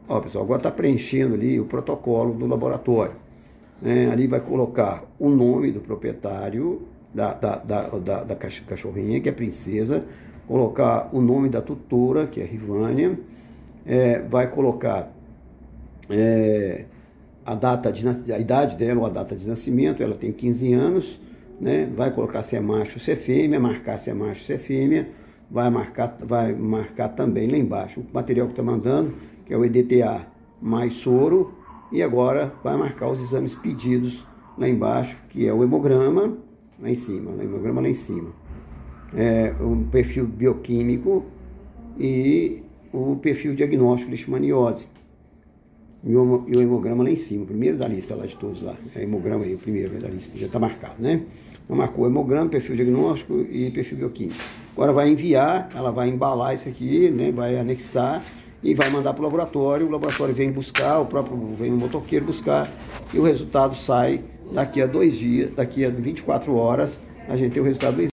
Ó, pessoal, agora está preenchendo ali o protocolo do laboratório. Ali vai colocar o nome do proprietário da cachorrinha, que é Princesa, colocar o nome da tutora, que é Rivânia, vai colocar a idade dela, ou a data de nascimento, ela tem 15 anos, né? Vai colocar se é macho ou se é fêmea, marcar se é macho ou se é fêmea, vai marcar também lá embaixo o material que está mandando, que é o EDTA mais soro, e agora vai marcar os exames pedidos lá embaixo, que é o hemograma, lá em cima, o hemograma lá em cima, o perfil bioquímico e o perfil diagnóstico de leishmaniose, e o hemograma lá em cima, o primeiro da lista lá de todos lá, é o hemograma aí, o primeiro da lista, já está marcado, né? Então marcou o hemograma, perfil diagnóstico e perfil bioquímico. Agora vai enviar, ela vai embalar isso aqui, né? Vai anexar e vai mandar para o laboratório vem buscar, vem o motoqueiro buscar, e o resultado sai daqui a 2 dias, daqui a 24 horas, a gente tem o resultado do exame.